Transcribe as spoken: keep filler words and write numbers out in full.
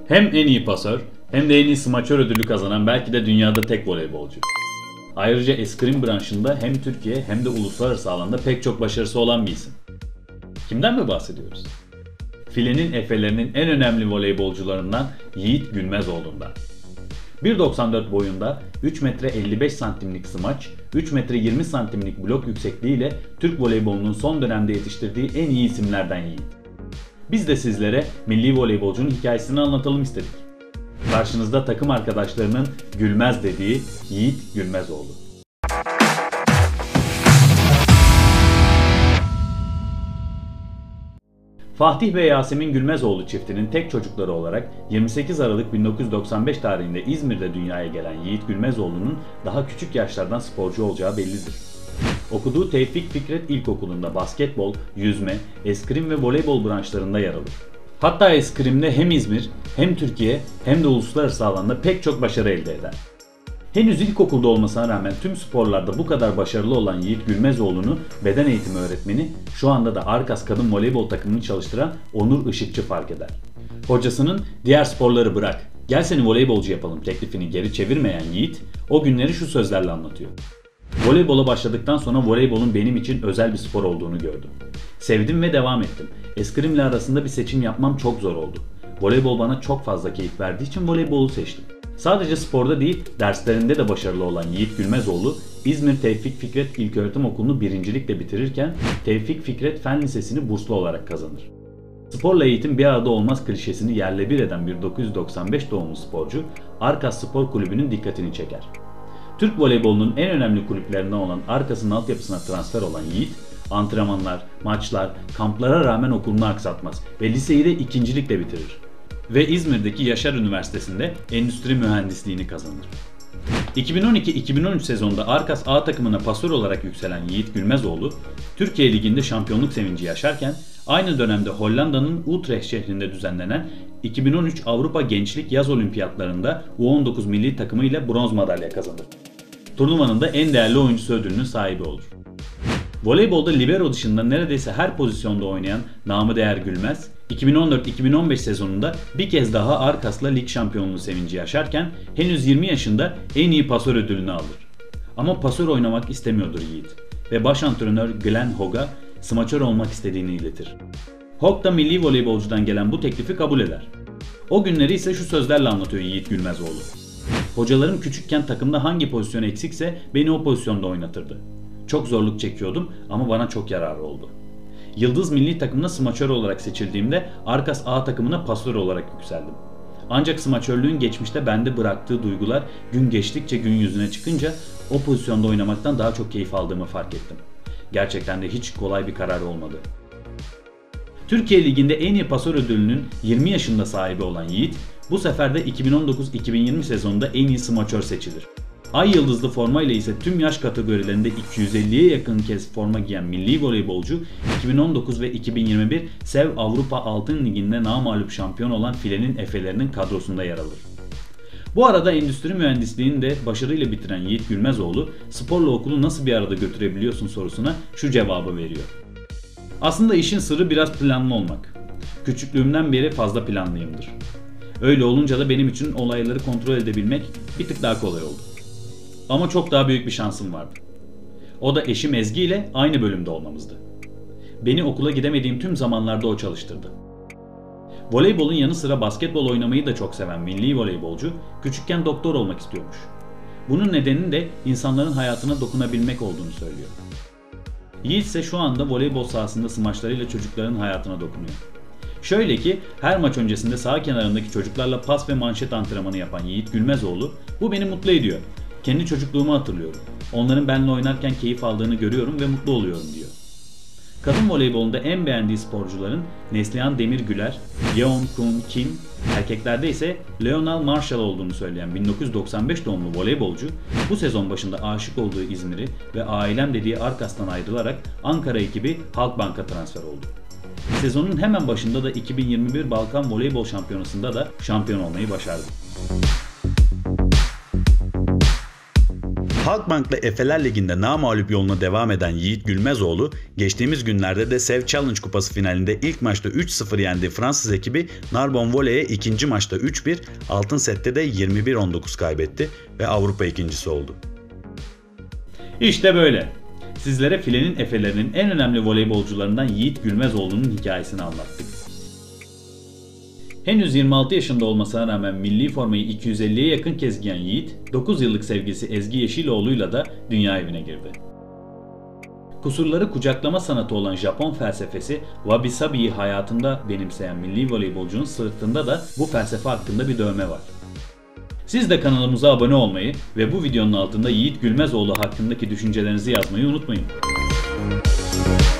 Hem en iyi pasör hem de en iyi smaçör ödülü kazanan belki de dünyada tek voleybolcu. Ayrıca eskrim branşında hem Türkiye hem de uluslararası alanda pek çok başarısı olan bir isim. Kimden mi bahsediyoruz? Filenin efelerinin en önemli voleybolcularından Yiğit Gülmezoğlu'ndan. bir doksan dört boyunda üç metre elli beş santimlik smaç, üç metre yirmi santimlik blok yüksekliğiyle Türk voleybolunun son dönemde yetiştirdiği en iyi isimlerden Yiğit. Biz de sizlere milli voleybolcunun hikayesini anlatalım istedik. Karşınızda takım arkadaşlarının gülmez dediği Yiğit Gülmezoğlu. Fatih ve Yasemin Gülmezoğlu çiftinin tek çocukları olarak yirmi sekiz Aralık bin dokuz yüz doksan beş tarihinde İzmir'de dünyaya gelen Yiğit Gülmezoğlu'nun daha küçük yaşlardan sporcu olacağı bellidir. Okuduğu Tevfik Fikret İlkokulu'nda basketbol, yüzme, eskrim ve voleybol branşlarında yer alır. Hatta eskrimde hem İzmir, hem Türkiye hem de uluslararası alanda pek çok başarı elde eder. Henüz ilkokulda olmasına rağmen tüm sporlarda bu kadar başarılı olan Yiğit Gülmezoğlu'nu beden eğitimi öğretmeni, şu anda da Arkas kadın voleybol takımını çalıştıran Onur Işıkçı fark eder. Hocasının "diğer sporları bırak, gel seni voleybolcu yapalım" teklifini geri çevirmeyen Yiğit, o günleri şu sözlerle anlatıyor. "Voleybola başladıktan sonra voleybolun benim için özel bir spor olduğunu gördüm. Sevdim ve devam ettim. Eskrimle arasında bir seçim yapmam çok zor oldu. Voleybol bana çok fazla keyif verdiği için voleybolu seçtim." Sadece sporda değil, derslerinde de başarılı olan Yiğit Gülmezoğlu, İzmir Tevfik Fikret İlköğretim Okulu'nu birincilikle bitirirken Tevfik Fikret Fen Lisesi'ni burslu olarak kazanır. Sporla eğitim bir arada olmaz klişesini yerle bir eden bin dokuz yüz doksan beş doğumlu sporcu, Arkas Spor Kulübü'nün dikkatini çeker. Türk voleybolunun en önemli kulüplerinden olan Arkas'ın altyapısına transfer olan Yiğit, antrenmanlar, maçlar, kamplara rağmen okulunu aksatmaz ve liseyi de ikincilikle bitirir. Ve İzmir'deki Yaşar Üniversitesi'nde endüstri mühendisliğini kazanır. iki bin on iki iki bin on üç sezonunda Arkas A takımına pasör olarak yükselen Yiğit Gülmezoğlu, Türkiye Ligi'nde şampiyonluk sevinci yaşarken, aynı dönemde Hollanda'nın Utrecht şehrinde düzenlenen iki bin on üç Avrupa Gençlik Yaz Olimpiyatlarında U on dokuz milli takımı ile bronz madalya kazanır. Turnuvanın da en değerli oyuncusu ödülünün sahibi olur. Voleybolda libero dışında neredeyse her pozisyonda oynayan namı değer Gülmez, iki bin on dört iki bin on beş sezonunda bir kez daha Arkas'la lig şampiyonluğu sevinci yaşarken henüz yirmi yaşında en iyi pasör ödülünü alır. Ama pasör oynamak istemiyordur Yiğit ve baş antrenör Glenn Hogg'a smaçör olmak istediğini iletir. Hogg da milli voleybolcudan gelen bu teklifi kabul eder. O günleri ise şu sözlerle anlatıyor Yiğit Gülmezoğlu. "Hocalarım küçükken takımda hangi pozisyon eksikse beni o pozisyonda oynatırdı. Çok zorluk çekiyordum ama bana çok yararı oldu. Yıldız milli takımına smaçör olarak seçildiğimde Arkas A takımına pasör olarak yükseldim. Ancak smaçörlüğün geçmişte bende bıraktığı duygular gün geçtikçe gün yüzüne çıkınca o pozisyonda oynamaktan daha çok keyif aldığımı fark ettim. Gerçekten de hiç kolay bir karar olmadı." Türkiye Ligi'nde en iyi pasör ödülünün yirmi yaşında sahibi olan Yiğit, bu sefer de iki bin on dokuz iki bin yirmi sezonunda en iyi smaçör seçilir. Ay yıldızlı forma ile ise tüm yaş kategorilerinde iki yüz elliye yakın kez forma giyen milli voleybolcu, iki bin on dokuz ve iki bin yirmi bir SEV Avrupa Altın Ligi'nde namağlup şampiyon olan filenin efelerinin kadrosunda yer alır. Bu arada endüstri mühendisliğini de başarıyla bitiren Yiğit Gülmezoğlu, sporla okulu nasıl bir arada götürebiliyorsun sorusuna şu cevabı veriyor. "Aslında işin sırrı biraz planlı olmak. Küçüklüğümden beri fazla planlıyımdır. Öyle olunca da benim için olayları kontrol edebilmek bir tık daha kolay oldu. Ama çok daha büyük bir şansım vardı. O da eşim Ezgi ile aynı bölümde olmamızdı. Beni okula gidemediğim tüm zamanlarda o çalıştırdı." Voleybolun yanı sıra basketbol oynamayı da çok seven milli voleybolcu, küçükken doktor olmak istiyormuş. Bunun nedeninin de insanların hayatına dokunabilmek olduğunu söylüyor. Yiğit ise şu anda voleybol sahasında smaçlarıyla çocukların hayatına dokunuyor. Şöyle ki, her maç öncesinde sağ kenarındaki çocuklarla pas ve manşet antrenmanı yapan Yiğit Gülmezoğlu, "Bu beni mutlu ediyor. Kendi çocukluğumu hatırlıyorum. Onların benimle oynarken keyif aldığını görüyorum ve mutlu oluyorum" diyor. Kadın voleybolunda en beğendiği sporcuların Neslihan Demirgüler, Yeon Kun Kim, erkeklerde ise Leonel Marshall olduğunu söyleyen bin dokuz yüz doksan beş doğumlu voleybolcu, bu sezon başında aşık olduğu İzmir'i ve ailem dediği Arkas'tan ayrılarak Ankara ekibi Halkbank'a transfer oldu. Sezonun hemen başında da iki bin yirmi bir Balkan Voleybol Şampiyonası'nda da şampiyon olmayı başardı. Halkbank'la Efeler Ligi'nde namağlup yoluna devam eden Yiğit Gülmezoğlu, geçtiğimiz günlerde de Sev Challenge Kupası finalinde ilk maçta üç sıfır yendiği Fransız ekibi Narbonne Volley'e ikinci maçta üç bir, altın sette de yirmi bir on dokuz kaybetti ve Avrupa ikincisi oldu. İşte böyle. Sizlere filenin efelerinin en önemli voleybolcularından Yiğit Gülmezoğlu'nun hikayesini anlattık. Henüz yirmi altı yaşında olmasına rağmen milli formayı iki yüz elliye yakın kez giyen Yiğit, dokuz yıllık sevgilisi Ezgi Yeşiloğlu'yla da dünya evine girdi. Kusurları kucaklama sanatı olan Japon felsefesi Wabi Sabi'yi hayatında benimseyen milli voleybolcunun sırtında da bu felsefe hakkında bir dövme var. Siz de kanalımıza abone olmayı ve bu videonun altında Yiğit Gülmezoğlu hakkındaki düşüncelerinizi yazmayı unutmayın.